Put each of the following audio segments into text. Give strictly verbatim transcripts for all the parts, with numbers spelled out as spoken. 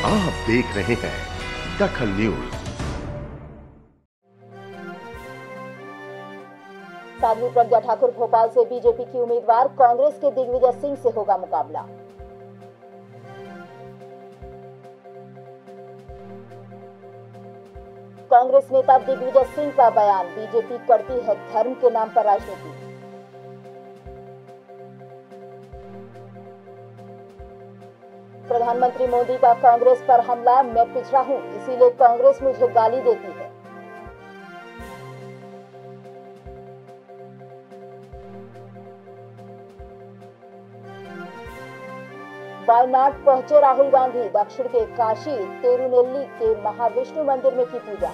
आप देख रहे हैं दखल न्यूज। साध्वी प्रज्ञा ठाकुर भोपाल से बीजेपी की उम्मीदवार, कांग्रेस के दिग्विजय सिंह से होगा मुकाबला। कांग्रेस नेता दिग्विजय सिंह का बयान, बीजेपी करती है धर्म के नाम पर राजनीति। प्रधानमंत्री मोदी का कांग्रेस पर हमला, मैं पिछड़ा हूं इसीलिए कांग्रेस मुझे गाली देती है। वायनाड पहुंचे राहुल गांधी, दक्षिण के काशी तिरुनेल्ली के महाविष्णु मंदिर में की पूजा।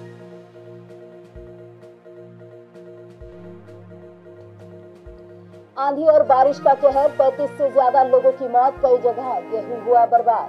आंधी और बारिश का कहर, पैंतीस से ज्यादा लोगों की मौत, कई जगह गेहूं हुआ बर्बाद।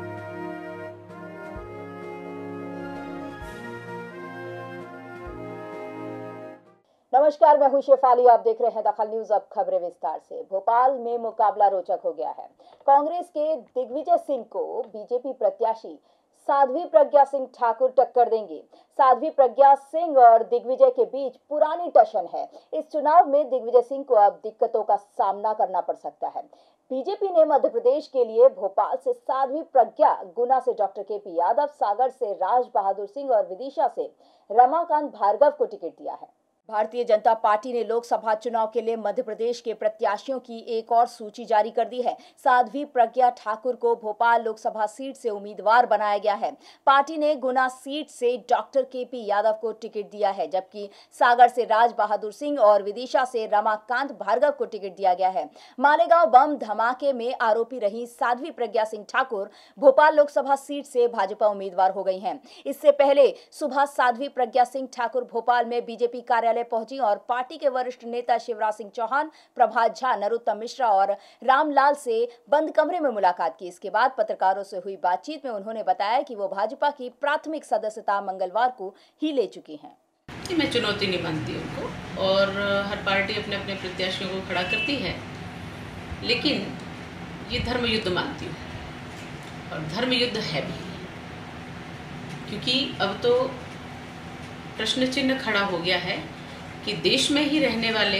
नमस्कार, मैं हूं शेफाली, आप देख रहे हैं दखल न्यूज। अब खबरें विस्तार से। भोपाल में मुकाबला रोचक हो गया है। कांग्रेस के दिग्विजय सिंह को बीजेपी प्रत्याशी साध्वी प्रज्ञा सिंह ठाकुर टक्कर देंगे। साध्वी प्रज्ञा सिंह और दिग्विजय के बीच पुरानी टशन है। इस चुनाव में दिग्विजय सिंह को अब दिक्कतों का सामना करना पड़ सकता है। बीजेपी ने मध्य प्रदेश के लिए भोपाल से साध्वी प्रज्ञा, गुना से डॉक्टर के पी यादव, सागर से राज बहादुर सिंह और विदिशा से रमाकांत भार्गव को टिकट दिया है। भारतीय जनता पार्टी ने लोकसभा चुनाव के लिए मध्य प्रदेश के प्रत्याशियों की एक और सूची जारी कर दी है। साध्वी प्रज्ञा ठाकुर को भोपाल लोकसभा सीट से उम्मीदवार बनाया गया है। पार्टी ने गुना सीट से डॉक्टर के पी यादव को टिकट दिया है, जबकि सागर से राज बहादुर सिंह और विदिशा से रमाकांत भार्गव को टिकट दिया गया है। मालेगांव बम धमाके में आरोपी रही साध्वी प्रज्ञा सिंह ठाकुर भोपाल लोकसभा सीट से भाजपा उम्मीदवार हो गई हैं। इससे पहले सुबह साध्वी प्रज्ञा सिंह ठाकुर भोपाल में बीजेपी कार्यालय पहुंची और पार्टी के वरिष्ठ नेता शिवराज सिंह चौहान, प्रभात झा, नरोत्तम मिश्रा और रामलाल से बंद कमरे में मुलाकात की। इसके बाद पत्रकारों से हुई बातचीत में उन्होंने बताया कि वो भाजपा की प्राथमिक सदस्यता मंगलवार को ही ले चुकी हैं। मैं चुनौती नहीं मानती उनको, और हर पार्टी अपने अपने प्रत्याशियों को खड़ा करती है, लेकिन ये धर्म युद्ध मानती हूँ, और धर्म युद्ध है भी, क्योंकि अब तो प्रश्न चिन्ह खड़ा हो गया है कि देश में ही रहने वाले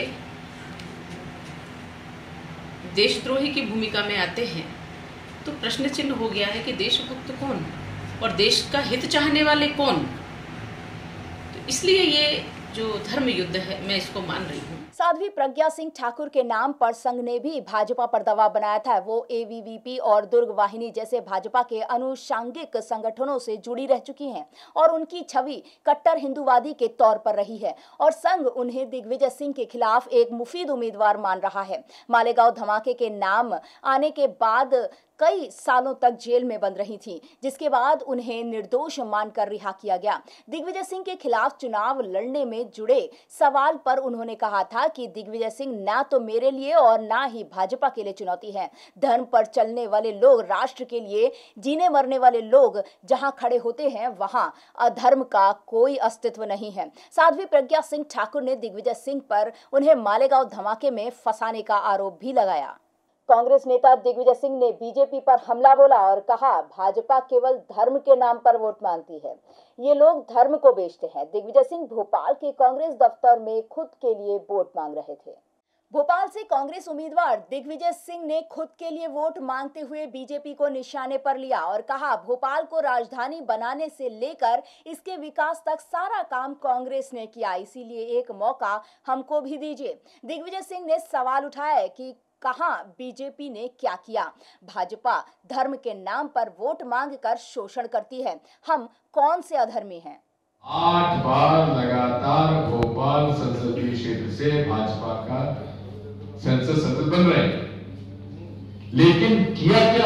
देशद्रोही की भूमिका में आते हैं, तो प्रश्न चिन्ह हो गया है कि देशभक्त कौन और देश का हित चाहने वाले कौन। तो इसलिए ये जो धर्म युद्ध है, मैं इसको मान रही हूँ। साध्वी प्रज्ञा सिंह ठाकुर के नाम पर संघ ने भी भाजपा पर दबाव बनाया था। वो ए वी वी पी और दुर्ग वाहिनी जैसे भाजपा के अनुषांगिक संगठनों से जुड़ी रह चुकी हैं और उनकी छवि कट्टर हिंदूवादी के तौर पर रही है, और संघ उन्हें दिग्विजय सिंह के खिलाफ एक मुफीद उम्मीदवार मान रहा है। मालेगांव धमाके के नाम आने के बाद कई सालों तक जेल में बंद रही थीं, जिसके बाद उन्हें निर्दोष मानकर रिहा किया गया। दिग्विजय सिंह के खिलाफ चुनाव लड़ने में जुड़े सवाल पर उन्होंने कहा था कि दिग्विजय सिंह ना तो मेरे लिए और ना ही भाजपा के लिए चुनौती है। धर्म पर चलने वाले लोग, राष्ट्र के लिए जीने मरने वाले लोग जहां खड़े होते हैं, वहां अधर्म का कोई अस्तित्व नहीं है। साध्वी प्रज्ञा सिंह ठाकुर ने दिग्विजय सिंह पर उन्हें मालेगांव धमाके में फंसाने का आरोप भी लगाया। कांग्रेस नेता दिग्विजय सिंह ने बीजेपी पर हमला बोला और कहा, भाजपा केवल धर्म के नाम पर वोट मांगती है, ये लोग धर्म को बेचते हैं। दिग्विजय सिंह भोपाल के कांग्रेस दफ्तर में खुद के लिए वोट मांग रहे थे। भोपाल से कांग्रेस उम्मीदवार दिग्विजय सिंह ने खुद के लिए वोट मांगते हुए बीजेपी को निशाने पर लिया और कहा, भोपाल को राजधानी बनाने से लेकर इसके विकास तक सारा काम कांग्रेस ने किया, इसीलिए एक मौका हमको भी दीजिए। दिग्विजय सिंह ने सवाल उठाया कि कहां बीजेपी ने क्या किया। भाजपा धर्म के नाम पर वोट मांगकर शोषण करती है, हम कौन से अधर्मी हैं। आठ बार लगातार भोपाल संसदीय क्षेत्र से भाजपा का संसद सदस्य बन रहे हैं, लेकिन किया क्या?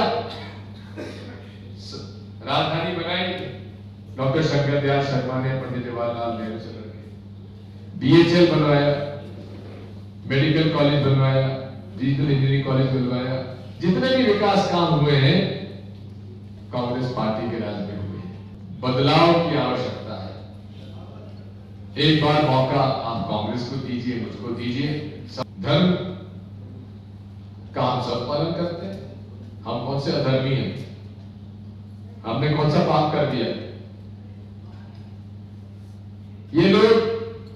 राजधानी बनाई डॉक्टर शंकर दयाल शर्मा ने, पंडित जवाहरलाल नेहरू से करके बी एच एल बनवाया, मेडिकल कॉलेज बनवाया, रीजनल इंजीनियरिंग कॉलेज बनवाया। जितने भी विकास काम हुए हैं कांग्रेस पार्टी के राज में हुए हैं। बदलाव की आवश्यकता है। एक बार मौका आप कांग्रेस को दीजिए, मुझको दीजिए। धर्म का हम सब पालन करते हैं, हम कौन से अधर्मी हैं? आपने कौन सा पाप कर दिया? ये लोग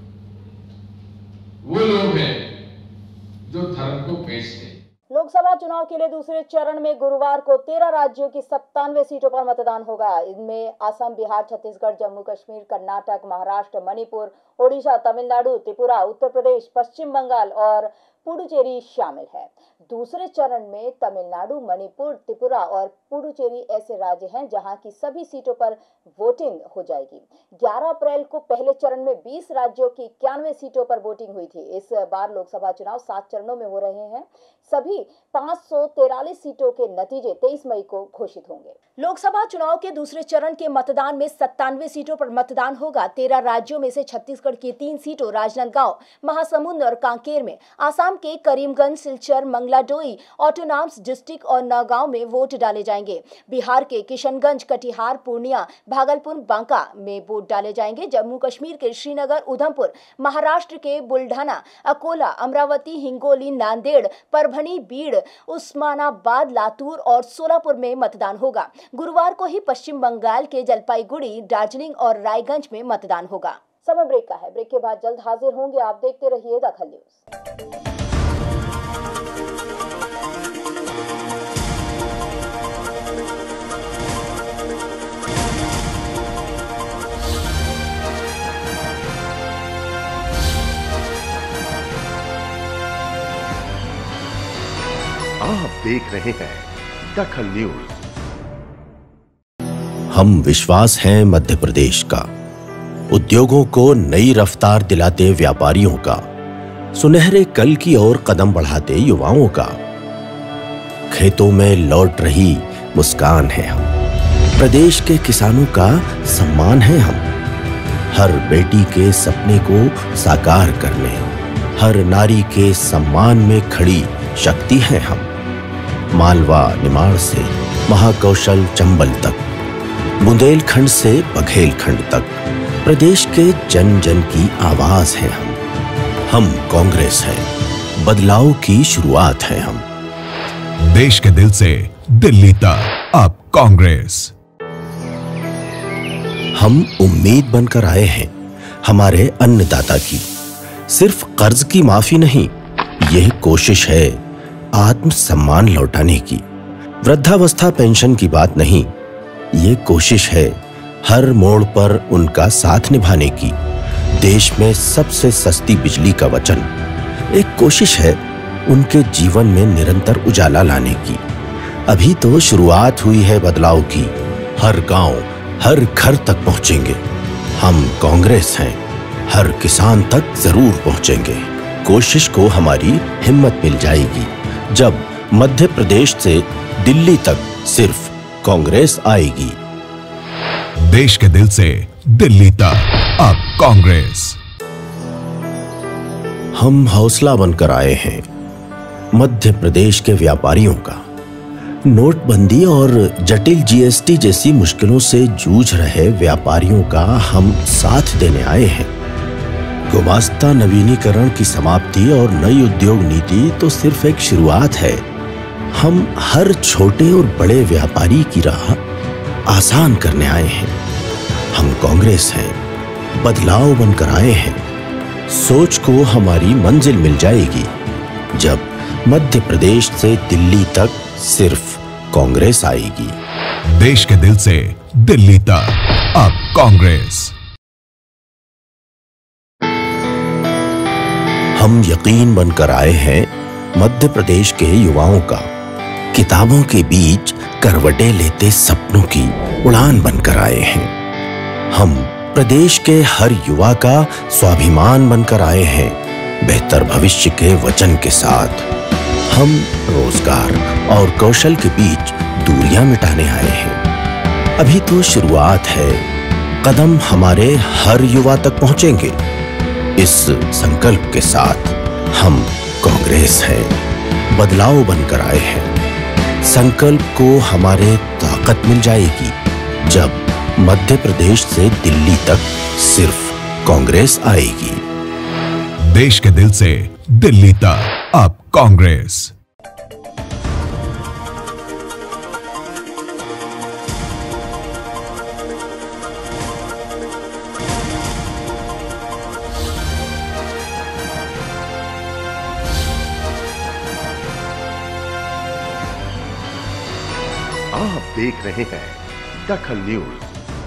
वो लोग हैं जो धर्म को बेचते हैं। लोकसभा चुनाव के लिए दूसरे चरण में गुरुवार को तेरह राज्यों की सत्तानवे सीटों पर मतदान होगा। इनमें असम, बिहार, छत्तीसगढ़, जम्मू कश्मीर, कर्नाटक, महाराष्ट्र, मणिपुर, ओडिशा, तमिलनाडु, त्रिपुरा, उत्तर प्रदेश, पश्चिम बंगाल और पुडुचेरी शामिल है। दूसरे चरण में तमिलनाडु, मणिपुर, त्रिपुरा और पुडुचेरी ऐसे राज्य हैं जहां की सभी सीटों पर वोटिंग हो जाएगी। ग्यारह अप्रैल को पहले चरण में बीस राज्यों की इक्यानवे सीटों पर वोटिंग हुई थी। इस बार लोकसभा चुनाव सात चरणों में हो रहे हैं। सभी पाँच सौ तैंतालीस सीटों के नतीजे तेईस मई को घोषित होंगे। लोकसभा चुनाव के दूसरे चरण के मतदान में सत्तानवे सीटों पर मतदान होगा। तेरह राज्यों में से छत्तीसगढ़ की तीन सीटों राजनांदगांव, महासमुंद और कांकेर में, आसाम के करीमगंज, सिलचर, मंगलाडोई, ऑटोनॉमस डिस्ट्रिक्ट और नौगांव में वोट डाले जाएंगे। बिहार के किशनगंज, कटिहार, पूर्णिया, भागलपुर, बांका में वोट डाले जाएंगे। जम्मू कश्मीर के श्रीनगर, उधमपुर, महाराष्ट्र के बुल्ढाना, अकोला, अमरावती, हिंगोली, नांदेड़, परभनी, बीड़, उस्मानाबाद, लातूर और सोलापुर में मतदान होगा। गुरुवार को ही पश्चिम बंगाल के जलपाईगुड़ी, दार्जिलिंग और रायगंज में मतदान होगा। समय ब्रेक का है। ब्रेक के बाद जल्द हाजिर होंगे। आप देखते रहिए दखल न्यूज। आप देख रहे हैं दखल न्यूज। हम विश्वास हैं मध्य प्रदेश का, उद्योगों को नई रफ्तार दिलाते व्यापारियों का, सुनहरे कल की ओर कदम बढ़ाते युवाओं का। खेतों में लौट रही मुस्कान है हम, प्रदेश के किसानों का सम्मान है हम। हर बेटी के सपने को साकार करने, हर नारी के सम्मान में खड़ी शक्ति है हम। मालवा निमाड़ से महाकौशल चंबल तक, बुंदेलखंड से बघेलखंड तक, प्रदेश के जन जन की आवाज है हम। हम कांग्रेस हैं, बदलाव की शुरुआत है हम। देश के दिल से दिल्ली तक अब कांग्रेस। हम उम्मीद बनकर आए हैं हमारे अन्नदाता की। सिर्फ कर्ज की माफी नहीं, यह कोशिश है आत्म सम्मान लौटाने की। वृद्धावस्था पेंशन की बात नहीं, ये कोशिश है हर मोड़ पर उनका साथ निभाने की। देश में सबसे सस्ती बिजली का वचन, एक कोशिश है उनके जीवन में निरंतर उजाला लाने की। अभी तो शुरुआत हुई है बदलाव की। हर गांव, हर घर तक पहुंचेंगे। हम कांग्रेस हैं, हर किसान तक जरूर पहुंचेंगे। कोशिश को हमारी हिम्मत मिल जाएगी जब मध्य प्रदेश से दिल्ली तक सिर्फ कांग्रेस आएगी। देश के दिल से दिल्ली तक अब कांग्रेस। हम हौसला बनकर आए हैं मध्य प्रदेश के व्यापारियों का। नोटबंदी और जटिल जीएसटी जैसी मुश्किलों से जूझ रहे व्यापारियों का हम साथ देने आए हैं। गुमास्ता नवीनीकरण की समाप्ति और नई उद्योग नीति तो सिर्फ एक शुरुआत है। हम हर छोटे और बड़े व्यापारी की राह आसान करने आए हैं। हम कांग्रेस हैं, बदलाव बनकर आए हैं। सोच को हमारी मंजिल मिल जाएगी जब मध्य प्रदेश से दिल्ली तक सिर्फ कांग्रेस आएगी। देश के दिल से दिल्ली तक अब कांग्रेस। हम यकीन बनकर आए हैं मध्य प्रदेश के युवाओं का। किताबों के बीच करवटें लेते सपनों की उड़ान बनकर आए हैं। हम प्रदेश के हर युवा का स्वाभिमान बनकर आए हैं, बेहतर भविष्य के वचन के साथ। हम रोजगार और कौशल के बीच दूरियां मिटाने आए हैं। अभी तो शुरुआत है, कदम हमारे हर युवा तक पहुंचेंगे। इस संकल्प के साथ हम कांग्रेस हैं, बदलाव बनकर आए हैं। संकल्प को हमारे ताकत मिल जाएगी जब मध्य प्रदेश से दिल्ली तक सिर्फ कांग्रेस आएगी। देश के दिल से दिल्ली तक अब कांग्रेस। आप देख रहे हैं दखल न्यूज।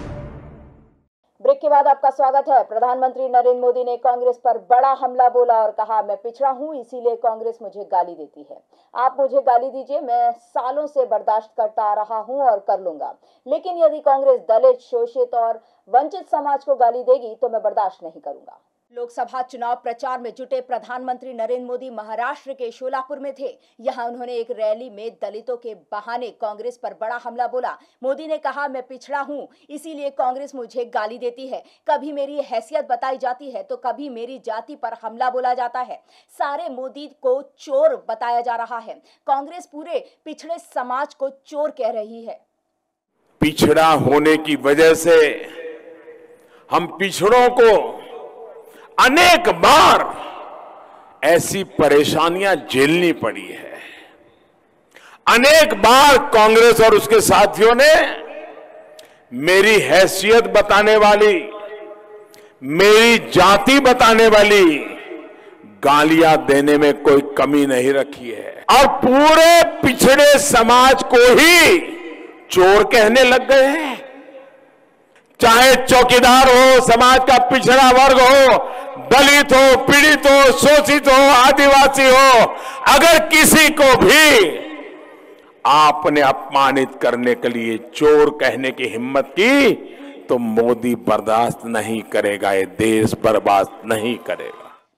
ब्रेक के बाद आपका स्वागत है। प्रधानमंत्री नरेंद्र मोदी ने कांग्रेस पर बड़ा हमला बोला और कहा, मैं पिछड़ा हूं इसीलिए कांग्रेस मुझे गाली देती है। आप मुझे गाली दीजिए, मैं सालों से बर्दाश्त करता आ रहा हूं और कर लूंगा, लेकिन यदि कांग्रेस दलित, शोषित और वंचित समाज को गाली देगी तो मैं बर्दाश्त नहीं करूंगा। लोकसभा चुनाव प्रचार में जुटे प्रधानमंत्री नरेंद्र मोदी महाराष्ट्र के शोलापुर में थे। यहां उन्होंने एक रैली में दलितों के बहाने कांग्रेस पर बड़ा हमला बोला। मोदी ने कहा, मैं पिछड़ा हूं इसीलिए कांग्रेस मुझे गाली देती है। कभी मेरी हैसियत बताई जाती है तो कभी मेरी जाति पर हमला बोला जाता है। सारे मोदी को चोर बताया जा रहा है। कांग्रेस पूरे पिछड़े समाज को चोर कह रही है। पिछड़ा होने की वजह से हम पिछड़ों को अनेक बार ऐसी परेशानियां झेलनी पड़ी है। अनेक बार कांग्रेस और उसके साथियों ने मेरी हैसियत बताने वाली, मेरी जाति बताने वाली गालियां देने में कोई कमी नहीं रखी है और पूरे पिछड़े समाज को ही चोर कहने लग गए हैं। चाहे चौकीदार हो, समाज का पिछड़ा वर्ग हो, दलित हो, पीड़ित हो, शोषित हो, आदिवासी हो, अगर किसी को भी आपने अपमानित करने के लिए चोर कहने की हिम्मत की तो मोदी बर्दाश्त नहीं करेगा, ये देश बर्बाद नहीं करेगा।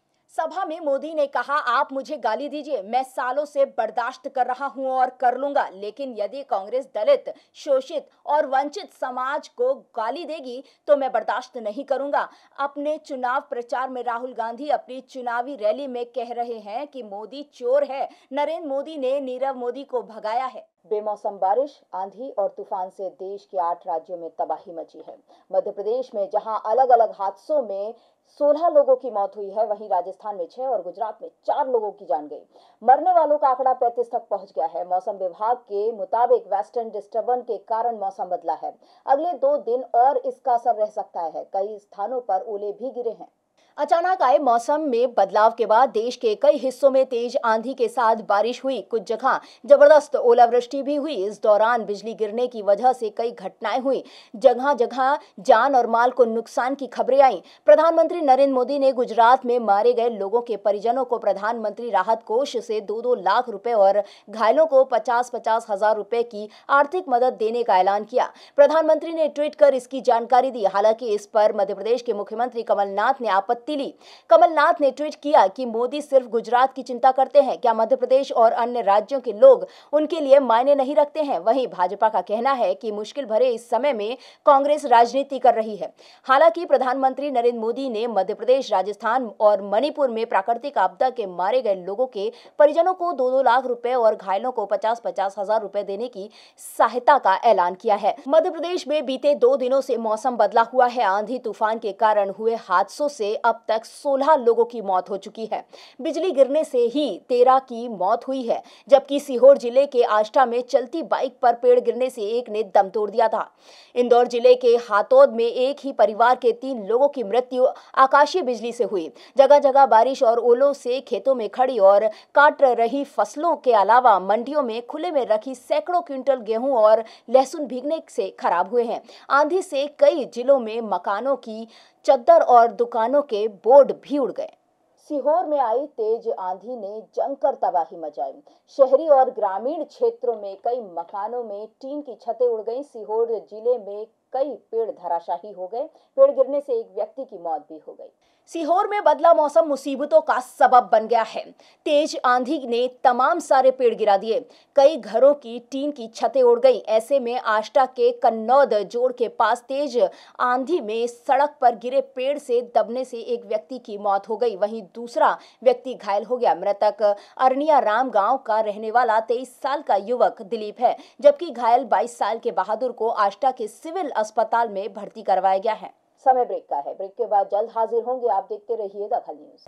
सभा में मोदी ने कहा, आप मुझे गाली दीजिए, मैं सालों से बर्दाश्त कर रहा हूं और कर लूंगा, लेकिन यदि कांग्रेस दलित, शोषित और वंचित समाज को गाली देगी तो मैं बर्दाश्त नहीं करूंगा। अपने चुनाव प्रचार में राहुल गांधी अपनी चुनावी रैली में कह रहे हैं कि मोदी चोर है। नरेंद्र मोदी ने नीरव मोदी को भगाया है। बेमौसम बारिश, आंधी और तूफान से देश के आठ राज्यों में तबाही मची है। मध्य प्रदेश में जहां अलग अलग हादसों में सोलह लोगों की मौत हुई है, वहीं राजस्थान में छह और गुजरात में चार लोगों की जान गई। मरने वालों का आंकड़ा पैंतीस तक पहुंच गया है। मौसम विभाग के मुताबिक वेस्टर्न डिस्टर्बेंस के कारण मौसम बदला है। अगले दो दिन और इसका असर रह सकता है। कई स्थानों पर ओले भी गिरे हैं। अचानक आए मौसम में बदलाव के बाद देश के कई हिस्सों में तेज आंधी के साथ बारिश हुई। कुछ जगह जबरदस्त ओलावृष्टि भी हुई। इस दौरान बिजली गिरने की वजह से कई घटनाएं हुई। जगह जगह जान और माल को नुकसान की खबरें आईं। प्रधानमंत्री नरेंद्र मोदी ने गुजरात में मारे गए लोगों के परिजनों को प्रधानमंत्री राहत कोष से दो दो लाख रुपए और घायलों को पचास पचास हजार रुपए की आर्थिक मदद देने का ऐलान किया। प्रधानमंत्री ने ट्वीट कर इसकी जानकारी दी। हालांकि इस पर मध्य प्रदेश के मुख्यमंत्री कमलनाथ ने आपत्ति ली। कमलनाथ ने ट्वीट किया कि मोदी सिर्फ गुजरात की चिंता करते हैं, क्या मध्य प्रदेश और अन्य राज्यों के लोग उनके लिए मायने नहीं रखते हैं? वहीं भाजपा का कहना है कि मुश्किल भरे इस समय में कांग्रेस राजनीति कर रही है। हालांकि प्रधानमंत्री नरेंद्र मोदी ने मध्य प्रदेश, राजस्थान और मणिपुर में प्राकृतिक आपदा के मारे गए लोगों के परिजनों को दो दो लाख रुपए और घायलों को पचास पचास हजार रुपए देने की सहायता का ऐलान किया है। मध्य प्रदेश में बीते दो दिनों से मौसम बदला हुआ है। आंधी तूफान के कारण हुए हादसों से अब तक सोलह लोगों की मौत हो चुकी है। बिजली गिरने से ही तेरह की मौत हुई है, जबकि सीहोर जिले के आष्टा में चलती बाइक पर पेड़ गिरने से एक ने दम तोड़ दिया था। इंदौर जिले के हातौद में एक ही परिवार के तीन लोगों की मृत्यु आकाशीय बिजली से हुई। जगह जगह बारिश और ओलों से खेतों में खड़ी और काट रही फसलों के अलावा मंडियों में खुले में रखी सैकड़ों क्विंटल गेहूं और लहसुन भीगने से खराब हुए हैं। आंधी से कई जिलों में मकानों की चद्दर और दुकानों के बोर्ड भी उड़ गए। सीहोर में आई तेज आंधी ने जमकर तबाही मचाई। शहरी और ग्रामीण क्षेत्रों में कई मकानों में टीन की छतें उड़ गईं। सीहोर जिले में कई पेड़ धराशायी हो गए। पेड़ गिरने से एक व्यक्ति की मौत भी हो गई। सीहोर में बदला मौसम मुसीबतों का सबब बन गया है। तेज आंधी ने तमाम सारे पेड़ गिरा दिए। कई घरों की टीन की छतें उड़ गई। ऐसे में आष्टा के कन्नौद जोड़ के पास तेज आंधी में सड़क पर गिरे पेड़ से दबने से एक व्यक्ति की मौत हो गई, वहीं दूसरा व्यक्ति घायल हो गया। मृतक अरनिया राम गांव का रहने वाला तेईस साल का युवक दिलीप है, जबकि घायल बाईस साल के बहादुर को आष्टा के सिविल अस्पताल में भर्ती करवाया गया है। समय ब्रेक का है। ब्रेक के बाद जल्द हाजिर होंगे। आप देखते रहिए दखल न्यूज।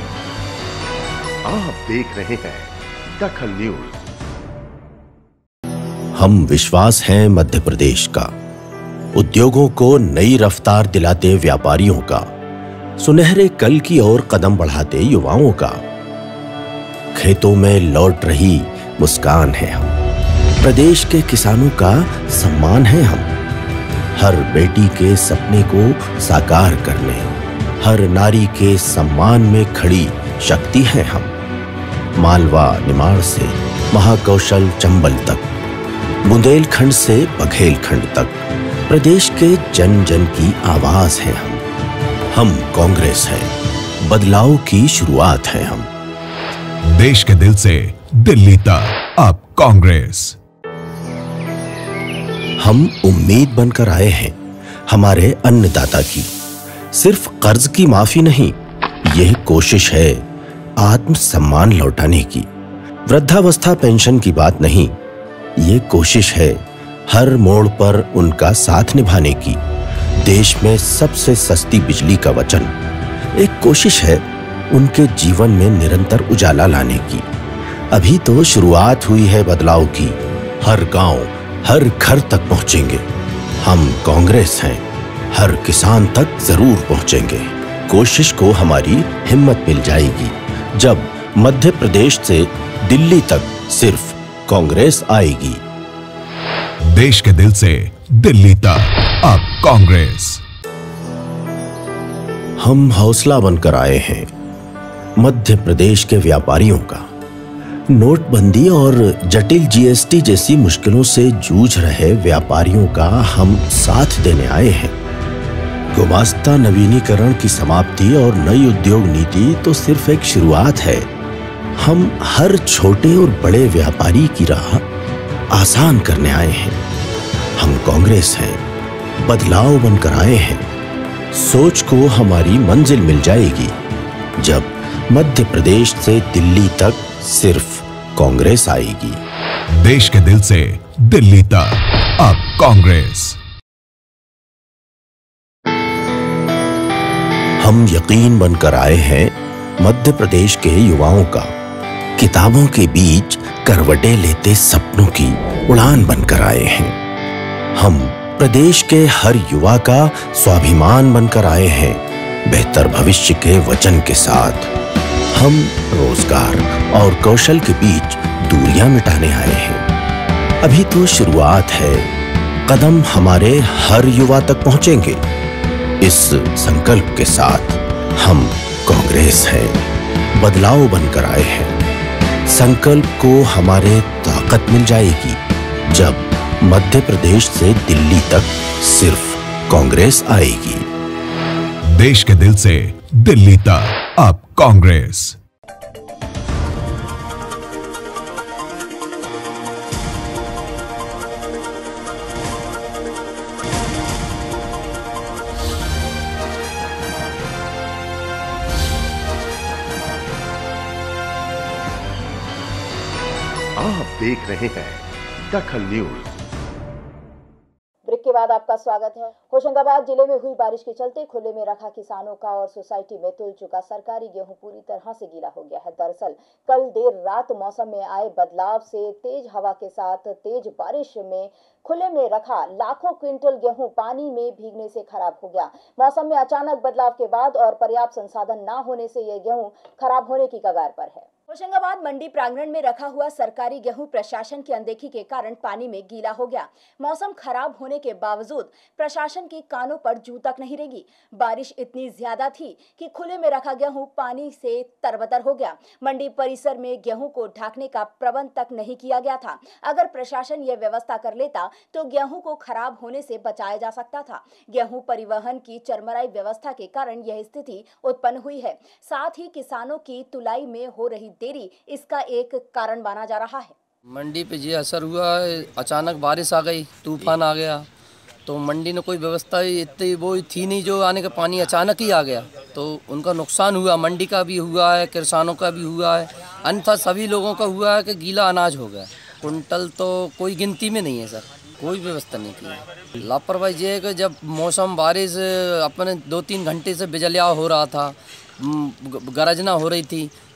आप देख रहे हैं दखल न्यूज। हम विश्वास हैं मध्य प्रदेश का, उद्योगों को नई रफ्तार दिलाते व्यापारियों का, सुनहरे कल की ओर कदम बढ़ाते युवाओं का। खेतों में लौट रही मुस्कान है हम, प्रदेश के किसानों का सम्मान है हम। हर बेटी के सपने को साकार करने, हर नारी के सम्मान में खड़ी शक्ति है हम। मालवा निमाड़ से महाकौशल चंबल तक, बुंदेलखंड से बघेलखंड तक, प्रदेश के जन जन की आवाज है हम। हम कांग्रेस हैं, बदलाव की शुरुआत है हम। देश के दिल से दिल्ली तक अब कांग्रेस। हम उम्मीद बनकर आए हैं हमारे अन्नदाता की। सिर्फ कर्ज की माफी नहीं, यह कोशिश है आत्म सम्मान लौटाने की। वृद्धावस्था पेंशन की बात नहीं, ये कोशिश है हर मोड़ पर उनका साथ निभाने की। देश में सबसे सस्ती बिजली का वचन, एक कोशिश है उनके जीवन में निरंतर उजाला लाने की। अभी तो शुरुआत हुई है बदलाव की, हर गांव हर घर तक पहुंचेंगे। हम कांग्रेस हैं, हर किसान तक जरूर पहुंचेंगे। कोशिश को हमारी हिम्मत मिल जाएगी जब मध्य प्रदेश से दिल्ली तक सिर्फ कांग्रेस आएगी। देश के दिल से दिल्ली तक अब कांग्रेस। हम हौसला बनकर आए हैं मध्य प्रदेश के व्यापारियों का। नोटबंदी और जटिल जीएसटी जैसी मुश्किलों से जूझ रहे व्यापारियों का हम साथ देने आए हैं। गुमास्ता नवीनीकरण की समाप्ति और नई उद्योग नीति तो सिर्फ एक शुरुआत है। हम हर छोटे और बड़े व्यापारी की राह आसान करने आए हैं। हम कांग्रेस हैं, बदलाव बनकर आए हैं। सोच को हमारी मंजिल मिल जाएगी जब मध्य प्रदेश से दिल्ली तक सिर्फ कांग्रेस आएगी। देश के दिल से दिल्ली तक अब कांग्रेस। हम यकीन बनकर आए हैं मध्य प्रदेश के युवाओं का, किताबों के बीच करवटें लेते सपनों की उड़ान बनकर आए हैं। हम प्रदेश के हर युवा का स्वाभिमान बनकर आए हैं, बेहतर भविष्य के वचन के साथ। हम रोजगार और कौशल के बीच दूरियां मिटाने आए हैं। अभी तो शुरुआत है, कदम हमारे हर युवा तक पहुंचेंगे। इस संकल्प के साथ हम कांग्रेस हैं, बदलाव बनकर आए हैं। संकल्प को हमारे ताकत मिल जाएगी जब मध्य प्रदेश से दिल्ली तक सिर्फ कांग्रेस आएगी। देश के दिल से दिल्ली तक अब कांग्रेस। आप देख रहे हैं दखल न्यूज। ब्रेक के बाद आपका स्वागत है। होशंगाबाद जिले में हुई बारिश के चलते खुले में रखा किसानों का और सोसाइटी में तुल चुका सरकारी गेहूं पूरी तरह से गीला हो गया है। दरअसल कल देर रात मौसम में आए बदलाव से तेज हवा के साथ तेज बारिश में खुले में रखा लाखों क्विंटल गेहूं पानी में भीगने से खराब हो गया। मौसम में अचानक बदलाव के बाद और पर्याप्त संसाधन न होने से ये गेहूं खराब होने की कगार पर है। होशंगाबाद मंडी प्रांगण में रखा हुआ सरकारी गेहूं प्रशासन की अनदेखी के कारण पानी में गीला हो गया। मौसम खराब होने के बावजूद प्रशासन के कानों पर जू तक नहीं रेंगी। बारिश इतनी ज्यादा थी कि खुले में रखा गेहूं पानी से तरबतर हो गया। मंडी परिसर में गेहूं को ढकने का प्रबंध तक नहीं किया गया था। अगर प्रशासन यह व्यवस्था कर लेता तो गेहूं को खराब होने से बचाया जा सकता था। गेहूं परिवहन की चरमराई व्यवस्था के कारण यह स्थिति उत्पन्न हुई है। साथ ही किसानों की तुलाई में हो रही देरी इसका एक कारण माना जा रहा है। मंडी पे ये असर हुआ है, अचानक बारिश आ गई, तूफान आ गया, तो मंडी में कोई व्यवस्था इतनी वो थी नहीं, जो आने का पानी अचानक ही आ गया तो उनका नुकसान हुआ। मंडी का भी हुआ है, किसानों का भी हुआ है, अन्यथा सभी लोगों का हुआ है कि गीला अनाज हो गया। कुंटल तो कोई गिनती में नहीं है सर, कोई व्यवस्था नहीं की है। लापरवाही ये है कि जब मौसम बारिश अपने दो तीन घंटे से बिजलिया हो रहा था, गरजना हो रही थी,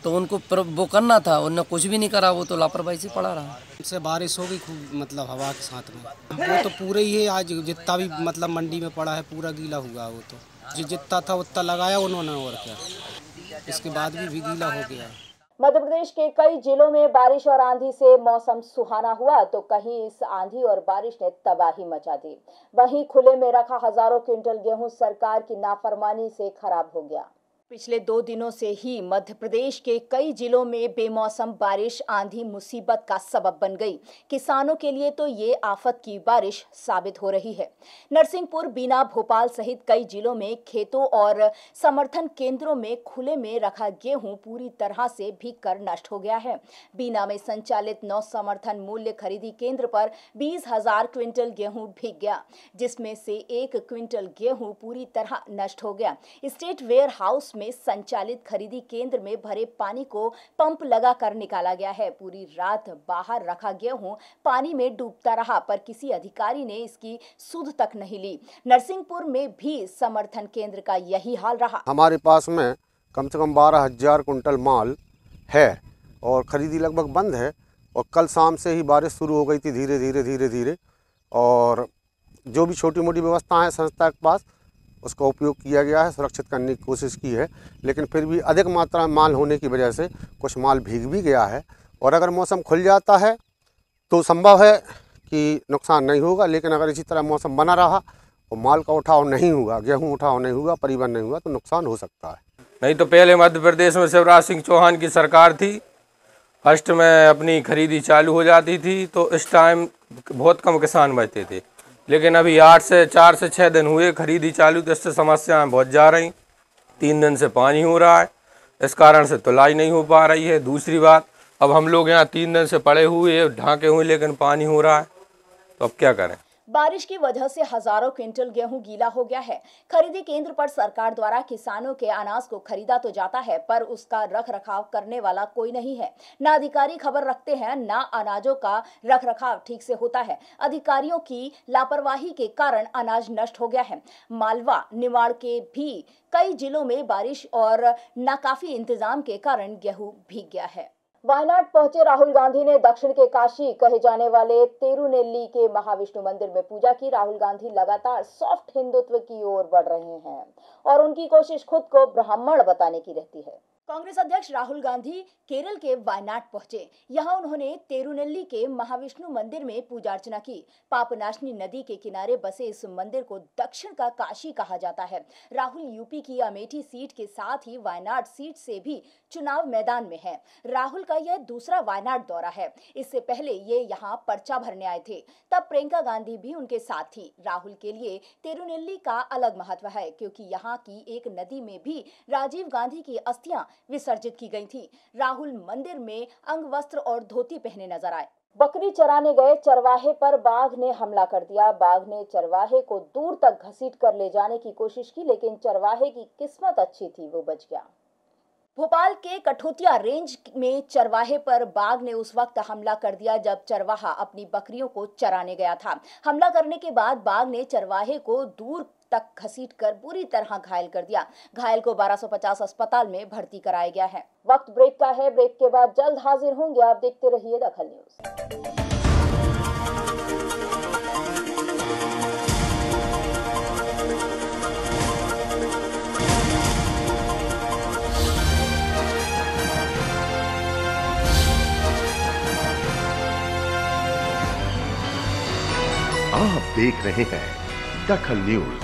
तो उनको वो करना था, उन्होंने कुछ भी नहीं करा, वो तो लापरवाही से पड़ा रहा। से बारिश हो गई खूब, मतलब हवा के साथ में, वो तो पूरे ही है। आज जितना भी मतलब मंडी में पड़ा है पूरा गीला हुआ, वो तो जो जितना था उतना लगाया उन्होंने, और क्या इसके बाद भी, भी गीला हो गया। मध्य प्रदेश के कई जिलों में बारिश और आंधी से मौसम सुहाना हुआ, तो कहीं इस आंधी और बारिश ने तबाही मचा दी। वहीं खुले में रखा हजारों क्विंटल गेहूं सरकार की नाफरमानी से खराब हो गया। पिछले दो दिनों से ही मध्य प्रदेश के कई जिलों में बेमौसम बारिश आंधी मुसीबत का सबब बन गई। किसानों के लिए तो ये आफत की बारिश साबित हो रही है। नरसिंहपुर, बीना, भोपाल सहित कई जिलों में खेतों और समर्थन केंद्रों में खुले में रखा गेहूं पूरी तरह से भीगकर नष्ट हो गया है। बीना में संचालित नौ समर्थन मूल्य खरीदी केंद्र पर बीस हजार क्विंटल गेहूं भीग गया, जिसमें से एक क्विंटल गेहूं पूरी तरह नष्ट हो गया। स्टेट वेयर हाउस में संचालित खरीदी केंद्र में भरे पानी को पंप लगाकर निकाला गया है। पूरी रात बाहर रखा गेहूं पानी में डूबता रहा, पर किसी अधिकारी ने इसकी सुध तक नहीं ली। नरसिंहपुर में भी समर्थन केंद्र का यही हाल रहा। हमारे पास में कम से कम बारह हजार कुंटल माल है और खरीदी लगभग बंद है, और कल शाम से ही बारिश शुरू हो गई थी धीरे धीरे धीरे धीरे, और जो भी छोटी मोटी व्यवस्था है संस्था के पास उसका उपयोग किया गया है, सुरक्षित करने की कोशिश की है, लेकिन फिर भी अधिक मात्रा में माल होने की वजह से कुछ माल भीग भी गया है। और अगर मौसम खुल जाता है तो संभव है कि नुकसान नहीं होगा, लेकिन अगर इसी तरह मौसम बना रहा और माल का उठाव नहीं हुआ, गेहूं उठाव नहीं हुआ, परिवहन नहीं हुआ, तो नुकसान हो सकता है। नहीं तो पहले मध्य प्रदेश में शिवराज सिंह चौहान की सरकार थी, फर्स्ट में अपनी खरीदी चालू हो जाती थी, तो इस टाइम बहुत कम किसान बचते थे। लेकिन अभी आठ से चार से छः दिन हुए खरीदी चालू, तो इससे समस्याएं बहुत जा रही। तीन दिन से पानी हो रहा है, इस कारण से तुलाई नहीं हो पा रही है। दूसरी बात, अब हम लोग यहाँ तीन दिन से पड़े हुए ढांके हुए, लेकिन पानी हो रहा है, तो अब क्या करें। बारिश की वजह से हजारों क्विंटल गेहूं गीला हो गया है। खरीदी केंद्र पर सरकार द्वारा किसानों के अनाज को खरीदा तो जाता है, पर उसका रख रखाव करने वाला कोई नहीं है। ना अधिकारी खबर रखते हैं, ना अनाजों का रख रखाव ठीक से होता है। अधिकारियों की लापरवाही के कारण अनाज नष्ट हो गया है। मालवा, निमाड़ के भी कई जिलों में बारिश और नाकाफी इंतजाम के कारण गेहूं भीग गया है। वायनाड पहुंचे राहुल गांधी ने दक्षिण के काशी कहे जाने वाले तिरुनेल्ली के महाविष्णु मंदिर में पूजा की। राहुल गांधी लगातार सॉफ्ट हिंदुत्व की ओर बढ़ रहे हैं और उनकी कोशिश खुद को ब्राह्मण बताने की रहती है। कांग्रेस अध्यक्ष राहुल गांधी केरल के वायनाड पहुंचे। यहां उन्होंने तिरुनेल्ली के महाविष्णु मंदिर में पूजा अर्चना की। पापनाशनी नदी के किनारे बसे इस मंदिर को दक्षिण का काशी कहा जाता है। राहुल यूपी की अमेठी सीट के साथ ही वायनाड सीट से भी चुनाव मैदान में है। राहुल का यह दूसरा वायनाड दौरा है। इससे पहले ये यहाँ पर्चा भरने आए थे, तब प्रियंका गांधी भी उनके साथ थी। राहुल के लिए तिरुनेल्ली का अलग महत्व है, क्योंकि यहाँ की एक नदी में भी राजीव गांधी की अस्थियां विसर्जित की गई थी। राहुल मंदिर में अंग वस्त्र और धोती पहने नजर आए। बकरी चराने गए चरवाहे पर बाघ ने हमला कर दिया। बाघ ने चरवाहे को दूर तक घसीट कर ले जाने की कोशिश की, लेकिन चरवाहे की किस्मत अच्छी थी, वो बच गया। भोपाल के कठोतिया रेंज में चरवाहे पर बाघ ने उस वक्त हमला कर दिया जब चरवाहा अपनी बकरियों को चराने गया था। हमला करने के बाद बाघ ने चरवाहे को दूर तक घसीटकर बुरी तरह घायल कर दिया। घायल को बारह सौ पचास अस्पताल में भर्ती कराया गया है। वक्त ब्रेक का है, ब्रेक के बाद जल्द हाजिर होंगे। आप देखते रहिए दखल न्यूज। आप देख रहे हैं दखल न्यूज।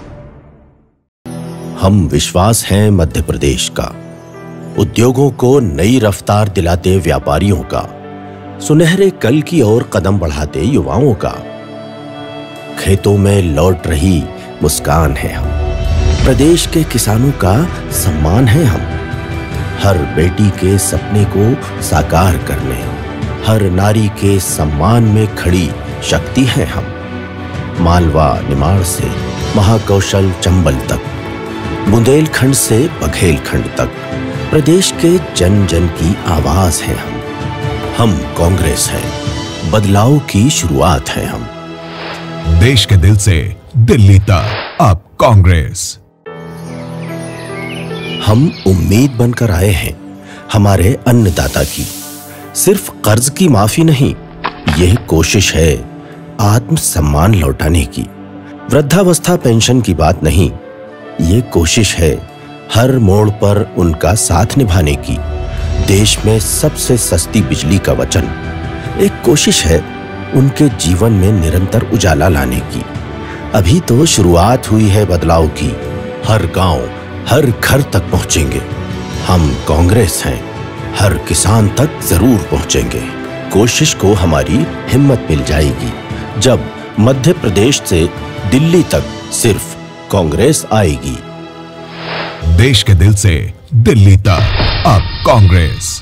हम विश्वास हैं मध्य प्रदेश का, उद्योगों को नई रफ्तार दिलाते व्यापारियों का, सुनहरे कल की ओर कदम बढ़ाते युवाओं का। खेतों में लौट रही मुस्कान है हम, प्रदेश के किसानों का सम्मान है हम। हर बेटी के सपने को साकार करने, हर नारी के सम्मान में खड़ी शक्ति है हम। मालवा निमाड़ से महाकौशल चंबल तक, बुंदेलखंड से बघेलखंड तक, प्रदेश के जन जन की आवाज है हम। हम कांग्रेस हैं, बदलाव की शुरुआत है हम। देश के दिल से दिल्ली तक अब कांग्रेस। हम उम्मीद बनकर आए हैं, हमारे अन्नदाता की। सिर्फ कर्ज की माफी नहीं, यह कोशिश है आत्मसम्मान लौटाने की। वृद्धावस्था पेंशन की बात नहीं, ये कोशिश है हर मोड़ पर उनका साथ निभाने की। देश में सबसे सस्ती बिजली का वचन, एक कोशिश है उनके जीवन में निरंतर उजाला लाने की। अभी तो शुरुआत हुई है बदलाव की, हर गांव हर घर तक पहुंचेंगे। हम कांग्रेस हैं, हर किसान तक जरूर पहुंचेंगे। कोशिश को हमारी हिम्मत मिल जाएगी जब मध्य प्रदेश से दिल्ली तक सिर्फ कांग्रेस आएगी। देश के दिल से दिल्ली तक अब कांग्रेस।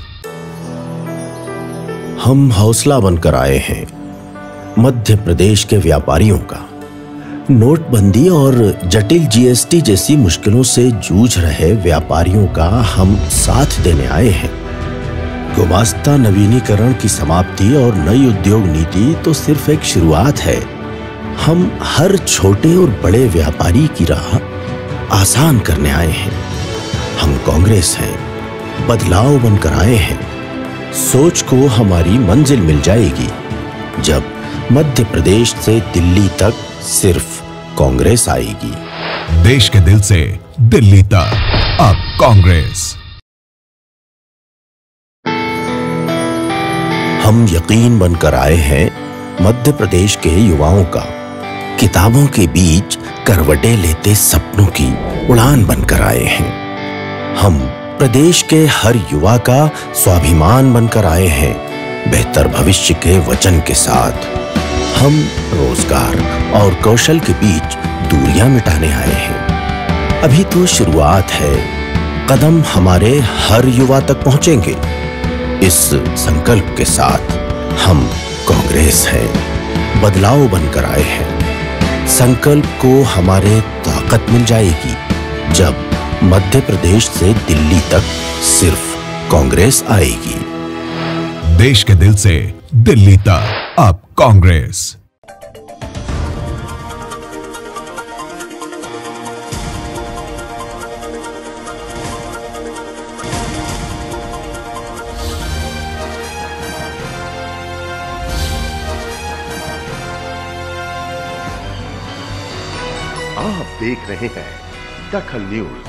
हम हौसला बनकर आए हैं मध्य प्रदेश के व्यापारियों का। नोटबंदी और जटिल जीएसटी जैसी मुश्किलों से जूझ रहे व्यापारियों का हम साथ देने आए हैं। गुमास्ता नवीनीकरण की समाप्ति और नई उद्योग नीति तो सिर्फ एक शुरुआत है। हम हर छोटे और बड़े व्यापारी की राह आसान करने आए हैं। हम कांग्रेस हैं, बदलाव बनकर आए हैं। सोच को हमारी मंजिल मिल जाएगी जब मध्य प्रदेश से दिल्ली तक सिर्फ कांग्रेस आएगी। देश के दिल से दिल्ली तक अब कांग्रेस। हम यकीन बनकर आए हैं मध्य प्रदेश के युवाओं का। किताबों के बीच करवटें लेते सपनों की उड़ान बनकर आए हैं। हम प्रदेश के हर युवा का स्वाभिमान बनकर आए हैं, बेहतर भविष्य के वचन के साथ। हम रोजगार और कौशल के बीच दूरियां मिटाने आए हैं। अभी तो शुरुआत है, कदम हमारे हर युवा तक पहुंचेंगे। इस संकल्प के साथ हम कांग्रेस हैं, बदलाव बनकर आए हैं। संकल्प को हमारे ताकत मिल जाएगी जब मध्य प्रदेश से दिल्ली तक सिर्फ कांग्रेस आएगी। देश के दिल से दिल्ली तक अब कांग्रेस। आप देख रहे हैं दखल न्यूज।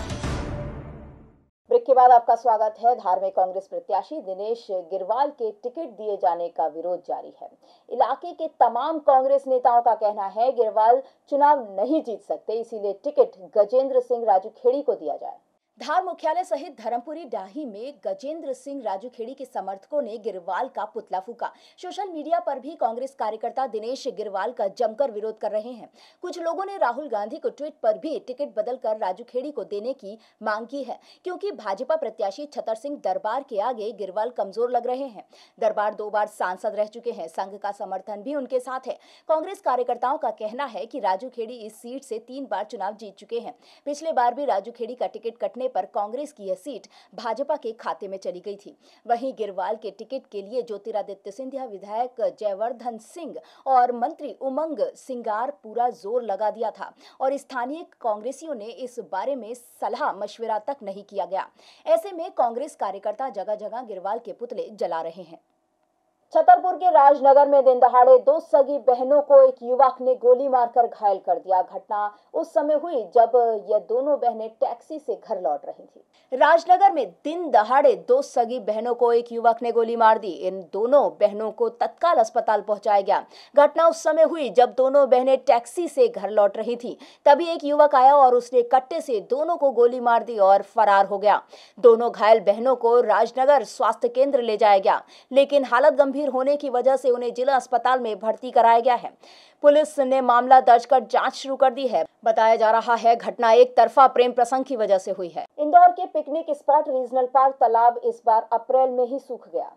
ब्रेक के बाद आपका स्वागत है। धार में कांग्रेस प्रत्याशी दिनेश गिरवाल के टिकट दिए जाने का विरोध जारी है। इलाके के तमाम कांग्रेस नेताओं का कहना है गिरवाल चुनाव नहीं जीत सकते, इसीलिए टिकट गजेंद्र सिंह राजूखेड़ी को दिया जाए। धार मुख्यालय सहित धर्मपुरी डाही में गजेंद्र सिंह राजूखेड़ी के समर्थकों ने गिरवाल का पुतला फूका। सोशल मीडिया पर भी कांग्रेस कार्यकर्ता दिनेश गिरवाल का जमकर विरोध कर रहे हैं। कुछ लोगों ने राहुल गांधी को ट्वीट पर भी टिकट बदलकर राजूखेड़ी को देने की मांग की है, क्योंकि भाजपा प्रत्याशी छतर सिंह दरबार के आगे गिरवाल कमजोर लग रहे हैं। दरबार दो बार सांसद रह चुके हैं, संघ का समर्थन भी उनके साथ है। कांग्रेस कार्यकर्ताओं का कहना है कि राजूखेड़ी इस सीट से तीन बार चुनाव जीत चुके हैं। पिछले बार भी राजूखेड़ी का टिकट कटने पर कांग्रेस की यह सीट भाजपा के खाते में चली गई थी। वहीं गिरवाल के टिकट के लिए ज्योतिरादित्य सिंधिया, विधायक जयवर्धन सिंह और मंत्री उमंग सिंगार पूरा जोर लगा दिया था और स्थानीय कांग्रेसियों ने इस बारे में सलाह मशविरा तक नहीं किया गया। ऐसे में कांग्रेस कार्यकर्ता जगह जगह गिरवाल के पुतले जला रहे हैं। छतरपुर के राजनगर में दिन दहाड़े दो सगी बहनों को एक युवक ने गोली मारकर घायल कर दिया। घटना उस समय हुई जब ये दोनों बहनें टैक्सी से घर लौट रही थी। राजनगर में दिन दहाड़े दो सगी बहनों को एक युवक ने गोली मार दी। इन दोनों बहनों को तत्काल अस्पताल पहुंचाया गया। घटना उस समय हुई जब दोनों बहनें टैक्सी से घर लौट रही थी। तभी एक युवक आया और उसने कट्टे से दोनों को गोली मार दी और फरार हो गया। दोनों घायल बहनों को राजनगर स्वास्थ्य केंद्र ले जाया गया, लेकिन हालत गंभीर होने की वजह से उन्हें जिला अस्पताल में भर्ती कराया गया है। पुलिस ने मामला दर्ज कर जांच शुरू कर दी है। बताया जा रहा है घटना एक तरफा प्रेम प्रसंग की वजह से हुई है। इंदौर के पिकनिक स्पॉट रीजनल पार्क तालाब इस बार अप्रैल में ही सूख गया।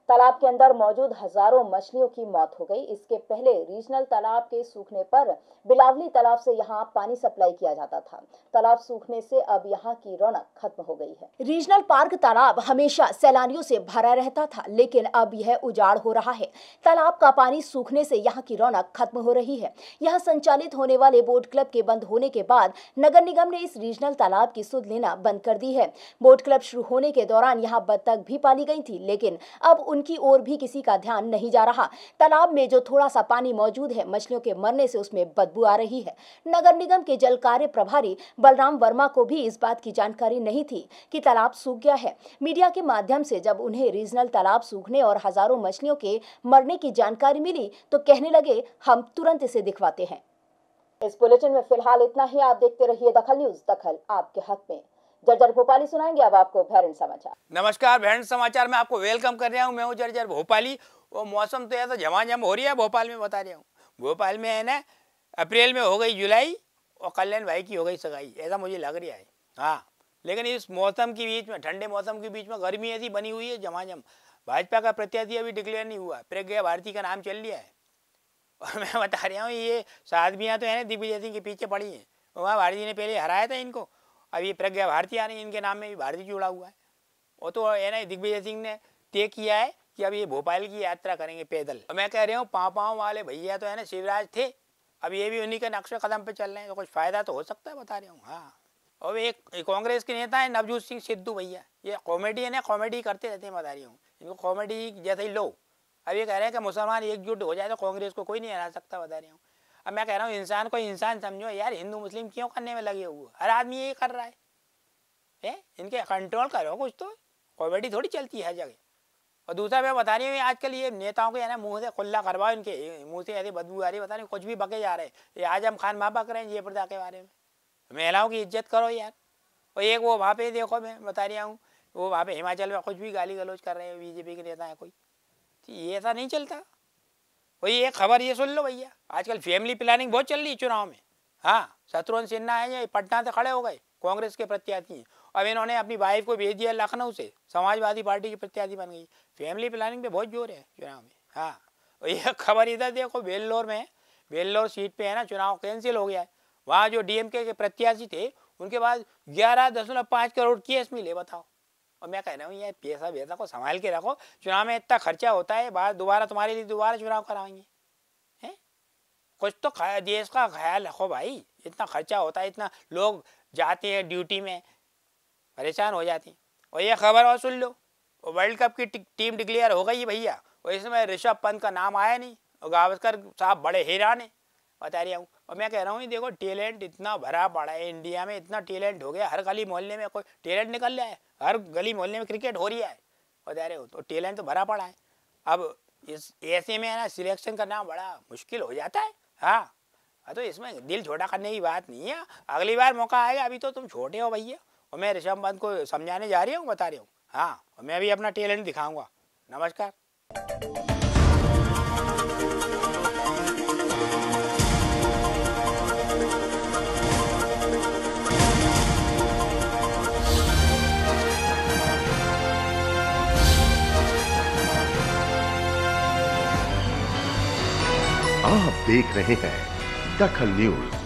तालाब के अंदर मौजूद हजारों मछलियों की मौत हो गई। इसके पहले रीजनल तालाब के सूखने पर बिलावली तालाब से यहां पानी सप्लाई किया जाता था। तालाब सूखने से अब यहां की रौनक खत्म हो गई है। रीजनल पार्क तालाब हमेशा सैलानियों से भरा रहता था, लेकिन अब यह उजाड़ हो रहा है। तालाब का पानी सूखने से यहाँ की रौनक खत्म हो रही है। यहाँ संचालित होने वाले बोट क्लब के बंद होने के बाद नगर निगम ने इस रीजनल तालाब की सुध लेना बंद कर दी है। बोट क्लब शुरू होने के दौरान यहाँ बत्तख भी पाली गई थी, लेकिन अब उनकी ओर भी किसी का ध्यान नहीं जा रहा। तालाब में जो थोड़ा सा पानी मौजूद है, मछलियों के मरने से उसमें बदबू आ रही है। नगर निगम के जल कार्य प्रभारी बलराम वर्मा को भी इस बात की जानकारी नहीं थी कि तालाब सूख गया है। मीडिया के माध्यम से जब उन्हें रीजनल तालाब सूखने और हजारों मछलियों के मरने की जानकारी मिली तो कहने लगे, हम तुरंत इसे दिखवाते हैं। इस बुलेटिन में फिलहाल इतना ही। आप देखते रहिए दखल न्यूज, दखल आपके हक में। जर्जर भोपाली सुनाएंगे अब आपको भैरन समाचार। नमस्कार, भैरन समाचार में आपको वेलकम कर रहा हूँ। मैं हूँ जर्जर भोपाली। वो मौसम तो ऐसा झमाझम हो रही है भोपाल में, बता रहा हूँ। भोपाल में है ना, अप्रैल में हो गई जुलाई और कल्याण भाई की हो गई सगाई, ऐसा मुझे लग रहा है। हाँ, लेकिन इस मौसम के बीच में, ठंडे मौसम के बीच में गर्मी ऐसी बनी हुई है झमाझम। भाजपा का प्रत्याशी अभी डिक्लेयर नहीं हुआ, प्रज्ञा भारती का नाम चल लिया है। और मैं बता रहा हूँ, ये साध्वियाँ तो है ना दिग्विजय सिंह के पीछे पड़ी हैं। वहाँ भारती ने पहले हराया था इनको, अब ये प्रज्ञा भारती आ रही है, इनके नाम में भी भारती जुड़ा हुआ है। वो तो है ना, दिग्विजय सिंह ने तय किया है कि अब ये भोपाल की यात्रा करेंगे पैदल। और मैं कह रहा हूँ, पाँव पाँव वाले भैया तो है ना शिवराज थे, अब ये भी उन्हीं के नक्शे कदम पे चल रहे हैं, तो कुछ फायदा तो हो सकता है, बता रहा हूँ। हाँ, और एक कांग्रेस के नेता है नवजोत सिंह सिद्धू भैया, ये कॉमेडियन है, कॉमेडी करते रहते हैं, बता रही हूँ। इनको कॉमेडी जैसे ही लो। अब ये कह रहे हैं कि मुसलमान एकजुट हो जाए तो कांग्रेस को कोई नहीं हरा सकता, बता रही हूँ। अब मैं कह रहा हूँ, इंसान को इंसान समझो यार, हिंदू मुस्लिम क्यों करने में लगे हुए? हर आदमी ये कर रहा है, है? इनके कंट्रोल करो कुछ तो, कॉमेडी थोड़ी चलती है हर जगह। और दूसरा मैं बता रही हूँ, आजकल ये नेताओं के है ना मुँह से खुल्ला करवाओ, इनके मुँह से ऐसी बदबू आ रही, बता रही कुछ भी बके जा रहे हैं। ये आजम खान माँ बक रहे हैं जयप्रदा के बारे में। महिलाओं की इज्जत करो यार। और एक वो वहाँ पे देखो, मैं बता रहा हूँ, वो वहाँ पे हिमाचल में कुछ भी गाली गलौज कर रहे हैं बीजेपी के नेता है कोई, ये ऐसा नहीं चलता। वही एक खबर ये सुन लो भैया, आजकल फैमिली प्लानिंग बहुत चल रही है चुनाव में। हाँ, शत्रुघ्न सिन्हा है, ये पटना से खड़े हो गए, कांग्रेस के प्रत्याशी। अब इन्होंने अपनी वाइफ को भेज दिया लखनऊ से, समाजवादी पार्टी की प्रत्याशी बन गई। फैमिली प्लानिंग पे बहुत जोर है चुनाव में। हाँ, और ये खबर इधर देखो, वेल्लोर में, वेल्लोर सीट पे है ना चुनाव कैंसिल हो गया है। वहाँ जो डीएमके के प्रत्याशी थे, उनके पास ग्यारह दशमलव पाँच करोड़ केस मिले, बताओ। और मैं कह रहा हूँ यार, पैसा वैसा को संभाल के रखो, चुनाव में इतना खर्चा होता है, बाद दोबारा तुम्हारे लिए दोबारा चुनाव कराएंगे, हैं? कुछ तो देश का ख्याल रखो भाई। इतना खर्चा होता है, इतना लोग जाते हैं ड्यूटी में, परेशान हो जाते हैं। और ये खबर और सुन लो, वर्ल्ड कप की टीम डिक्लेयर हो गई भैया, और इसमें ऋषभ पंत का नाम आया नहीं, और गावस्कर साहब बड़े हैरान है, बता रहा हूँ। और मैं कह रहा हूँ, देखो टैलेंट इतना भरा पड़ा है इंडिया में, इतना टैलेंट हो गया, हर गली मोहल्ले में कोई टैलेंट निकल रहा है, हर गली मोहल्ले में क्रिकेट हो रही है, बता रहे हो। तो टैलेंट तो भरा पड़ा है। अब इस ऐसे में है ना सिलेक्शन करना बड़ा मुश्किल हो जाता है। हाँ, तो इसमें दिल छोटा करने की बात नहीं है, अगली बार मौका आएगा, अभी तो तुम छोटे हो भैया। और मैं ऋषभ पंत को समझाने जा रही हूँ, बता रही हूँ। हाँ, और मैं भी अपना टैलेंट दिखाऊंगा। नमस्कार। आप देख रहे हैं दखल न्यूज।